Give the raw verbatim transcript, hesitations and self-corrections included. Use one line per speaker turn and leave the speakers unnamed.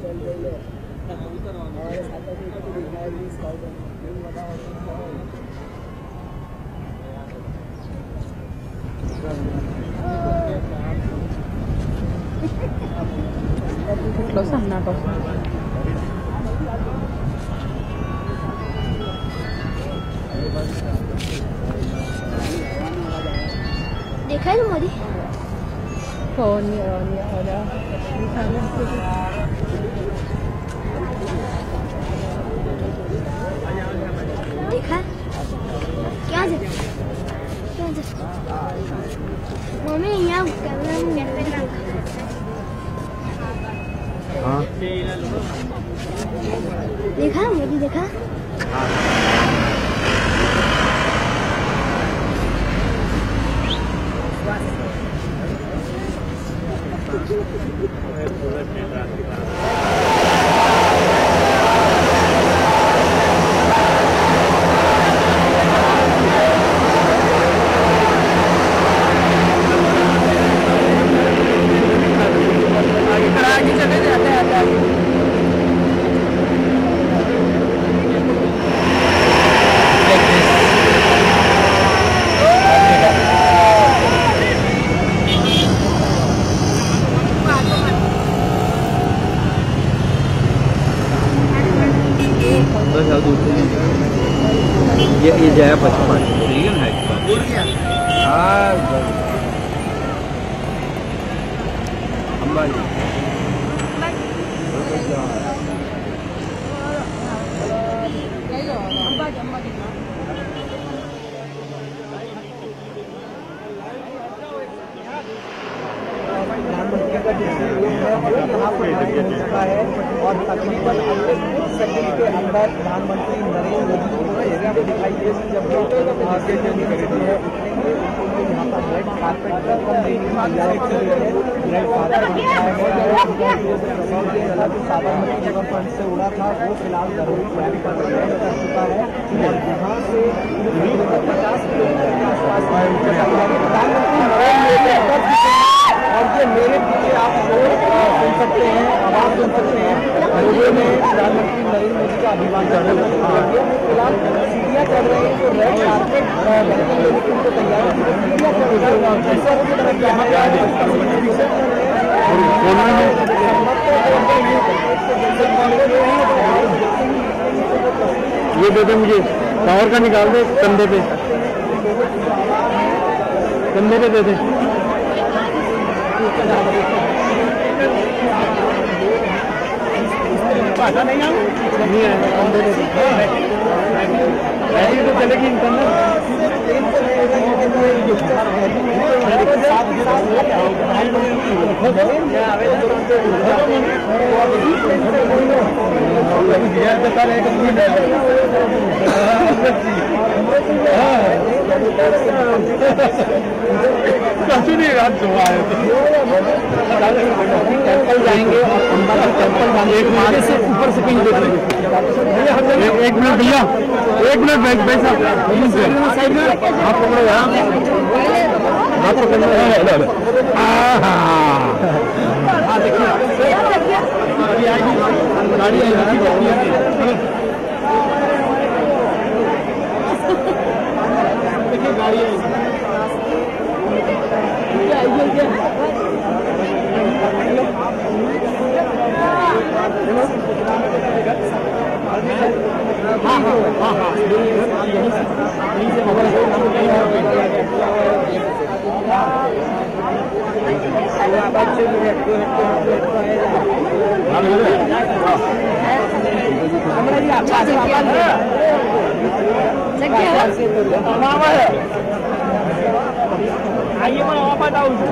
Lo sana to.
देखा है Modi
phone नहीं हो नहीं हो रहा
देखा क्या जे क्या जे मम्मी यहाँ कैमरा में कैमरा
हाँ
देखा मोदी देखा
ये ये जया पचपन ठीक है ना हाँ अंबानी
और तकरीबन अगले सेकंड के अंदर प्रधानमंत्री नरेंद्र मोदी को दिखाई दे जब आगे यहाँ पर red carpet Sabarmati river front से उड़ा था वो फिलहाल जरूरी प्लान पर कर चुका है और यहाँ से पचास किलोमीटर के आसपास और ये मेरे पीछे आप सुन सकते हैं आवाज सुन सकते हैं लोगों ने प्रधानमंत्री नरेंद्र मोदी का अभिवादन फिलहाल सीढ़ियाँ चल रही हैं तो रेड कारपेट लड़के लेने की उनको तैयारी सीढ़ियाँ
ये दे दे मुझे पावर का निकाल दे कंधे पे कंधे पे दे दे नहीं है ऐसी तो चलेगी टेम्पल जाएंगे और अंबाला टेम्पल जाने एक मार्ग से ऊपर से कहीं देख लेंगे। एक मिनट भैया एक मिनट भाई भाई साहब साइड में आप पकड़ो यहाँ आप पकड़ो हाँ देखिए गाड़ी आई देखिए गाड़ी हाँ हाँ हाँ हाँ यहीं से आइए मैं वहाँ पर आऊँ